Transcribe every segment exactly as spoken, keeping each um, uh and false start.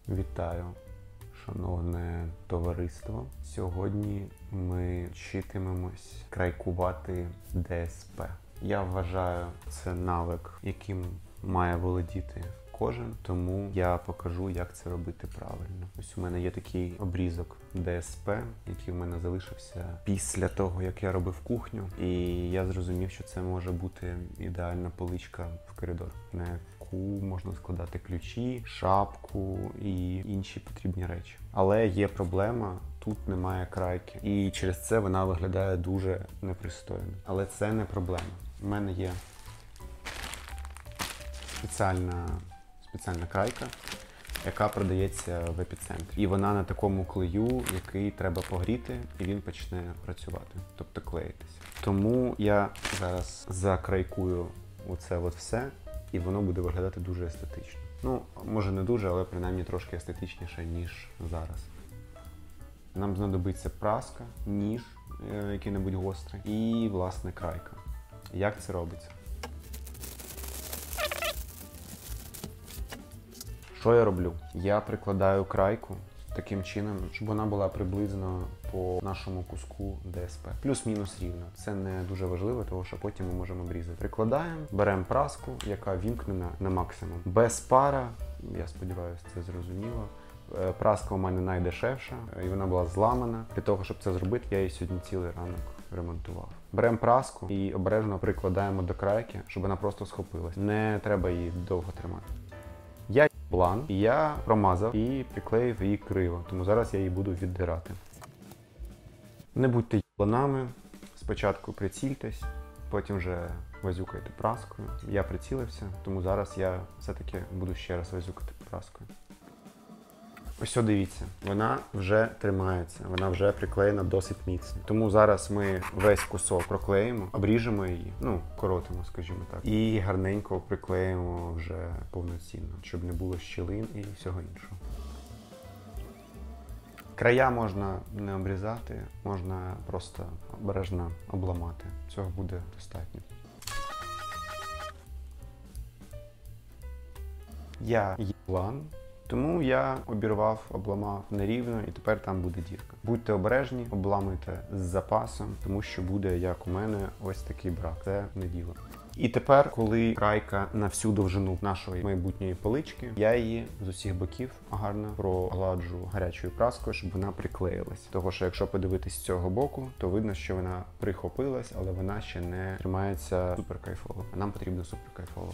Вітаю, шановне товариство. Сьогодні ми вчитимемось крайкувати ДСП. Я вважаю, це навик, яким має володіти кожен, тому я покажу, як це робити правильно. Ось у мене є такий обрізок ДСП, який в мене залишився після того, як я робив кухню. І я зрозумів, що це може бути ідеальна поличка в коридор, на яку можна складати ключі, шапку і інші потрібні речі. Але є проблема, тут немає крайки. І через це вона виглядає дуже непристойно. Але це не проблема. У мене є спеціальна спеціальна крайка, яка продається в епіцентрі. І вона на такому клею, який треба погріти, і він почне працювати, тобто клеїтися. Тому я зараз закрайкую оце от все, і воно буде виглядати дуже естетично. Ну, може не дуже, але принаймні трошки естетичніше, ніж зараз. Нам знадобиться праска, ніж який-небудь гострий і, власне, крайка. Як це робиться? Що я роблю? Я прикладаю крайку таким чином, щоб вона була приблизно по нашому куску ДСП. Плюс-мінус рівно. Це не дуже важливо, тому що потім ми можемо обрізати. Прикладаємо, беремо праску, яка вімкнена на максимум. Без пара, я сподіваюся, це зрозуміло. Праска у мене найдешевша, і вона була зламана. Для того, щоб це зробити, я її сьогодні цілий ранок ремонтував. Беремо праску і обережно прикладаємо до крайки, щоб вона просто схопилась. Не треба її довго тримати. Я план, і я промазав і приклеїв її криво, тому зараз я її буду віддирати. Не будьте їбланами, спочатку прицільтесь, потім вже вазюкайте праскою. Я прицілився, тому зараз я все-таки буду ще раз вазюкати праскою. Ось дивіться, вона вже тримається, вона вже приклеєна досить міцно. Тому зараз ми весь кусок проклеїмо, обріжемо її, ну, коротимо, скажімо так, і гарненько приклеїмо вже повноцінно, щоб не було щілин і всього іншого. Края можна не обрізати, можна просто обережно обламати. Цього буде достатньо. Я їблан. Тому я обірвав, обламав нерівно, і тепер там буде дірка. Будьте обережні, обламуйте з запасом, тому що буде, як у мене, ось такий брак. Це не діло. І тепер, коли крайка на всю довжину нашої майбутньої полички, я її з усіх боків гарно прогладжу гарячою праскою, щоб вона приклеїлась. Того, що якщо подивитись з цього боку, то видно, що вона прихопилась, але вона ще не тримається супер кайфово. А нам потрібно супер кайфово.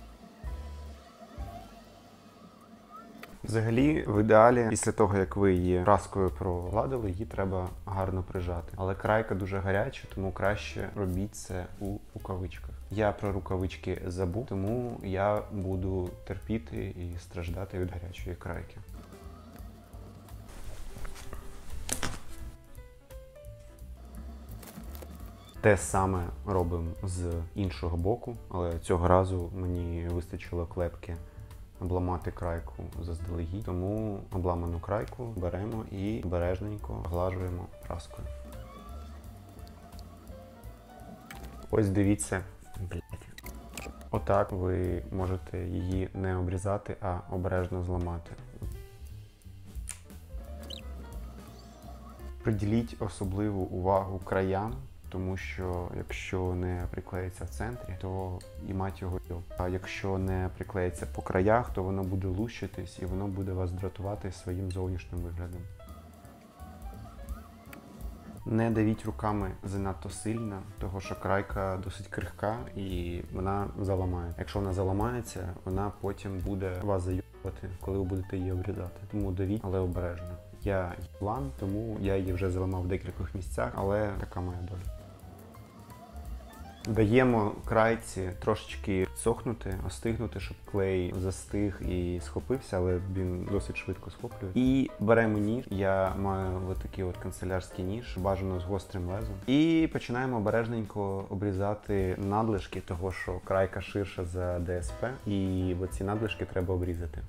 Взагалі, в ідеалі, після того, як ви її праскою прогладили, її треба гарно прижати. Але крайка дуже гаряча, тому краще робіть це у рукавичках. Я про рукавички забув, тому я буду терпіти і страждати від гарячої крайки. Те саме робимо з іншого боку, але цього разу мені вистачило клепки обламати крайку заздалегідь, тому обламану крайку беремо і обережненько глажуємо праскою. Ось дивіться, блядь. Отак ви можете її не обрізати, а обережно зламати. Приділіть особливу увагу краям, тому що якщо не приклеїться в центрі, то і мать його йоб. А якщо не приклеїться по краях, то воно буде лущитись і воно буде вас дратувати своїм зовнішнім виглядом. Не давіть руками занадто сильно, тому що крайка досить крихка і вона заламає. Якщо вона заламається, вона потім буде вас заюбувати, коли ви будете її обрізати. Тому давіть, але обережно. Я їблан, тому я її вже заламав в декількох місцях, але така моя доля. Даємо крайці трошечки сохнути, остигнути, щоб клей застиг і схопився, але він досить швидко схоплює. І беремо ніж. Я маю ось такий от канцелярський ніж, бажано з гострим лезом. І починаємо обережненько обрізати надлишки, того що крайка ширша за ДСП, і оці надлишки треба обрізати.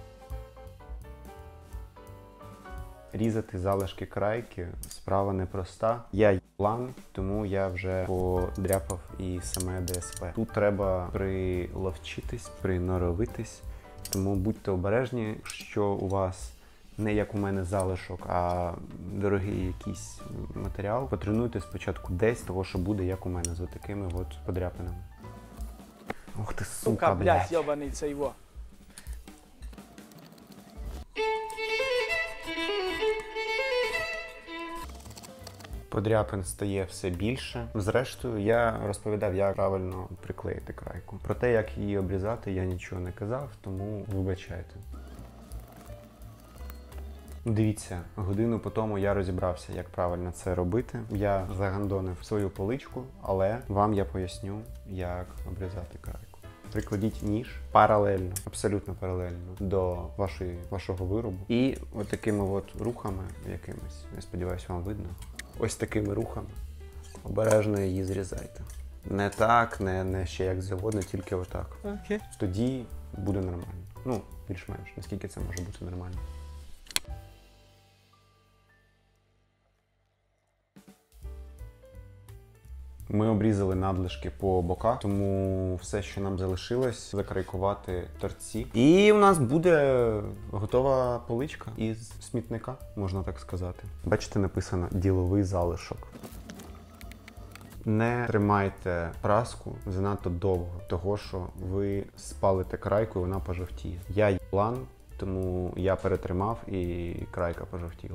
Різати залишки крайки справа непроста. Я їблан, тому я вже подряпав і саме ДСП. Тут треба приловчитись, приноровитись Тому будьте обережні, що у вас не як у мене залишок, а дорогий якийсь матеріал. Потренуйте спочатку десь, того, що буде як у мене, з такими от подряпинами. Ух ти, сука, Сука, блядь. блядь, йобаний цей во. Подряпин стає все більше. Зрештою, я розповідав, як правильно приклеїти крайку. Про те, як її обрізати, я нічого не казав, тому вибачайте. Дивіться, годину по тому я розібрався, як правильно це робити. Я загандонив свою поличку, але вам я поясню, як обрізати крайку. Прикладіть ніж паралельно, абсолютно паралельно до вашої, вашого виробу. І от такими от рухами якимись, я сподіваюся, вам видно, ось такими рухами обережно її зрізайте. Не так, не, не ще як завгодно, тільки отак. Окей. Тоді буде нормально. Ну, більш-менш, наскільки це може бути нормально. Ми обрізали надлишки по боках, тому все, що нам залишилось, закрайкувати торці. І у нас буде готова поличка із смітника, можна так сказати. Бачите, написано «діловий залишок». Не тримайте праску занадто довго, того що ви спалите крайку і вона пожовтіє. Я єблан, тому я перетримав і крайка пожовтіла.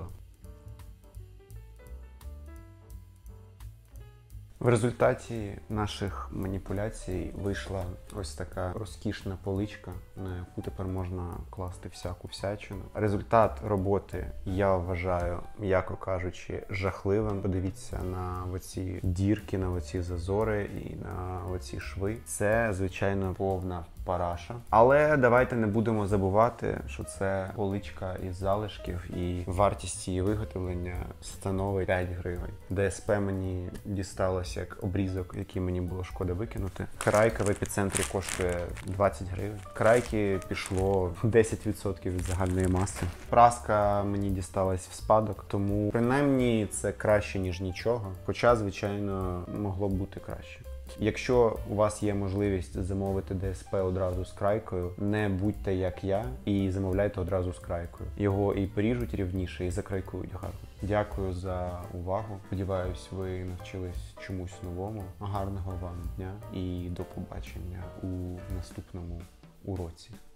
В результаті наших маніпуляцій вийшла ось така розкішна поличка, на яку тепер можна класти всяку всячину. Результат роботи я вважаю, м'яко кажучи, жахливим. Подивіться на оці дірки, на оці зазори і на оці шви. Це, звичайно, повна параша. Але давайте не будемо забувати, що це поличка із залишків і вартість її виготовлення становить п'ять гривень. ДСП мені дісталось як обрізок, який мені було шкода викинути. Крайка в епіцентрі коштує двадцять гривень. Крайки пішло десять відсотків від загальної маси. Праска мені дісталась в спадок, тому принаймні це краще, ніж нічого. Хоча, звичайно, могло б бути краще. Якщо у вас є можливість замовити ДСП одразу з крайкою, не будьте як я і замовляйте одразу з крайкою. Його і поріжуть рівніше, і закрайкують гарно. Дякую за увагу. Сподіваюсь, ви навчились чомусь новому. Гарного вам дня і до побачення у наступному уроці.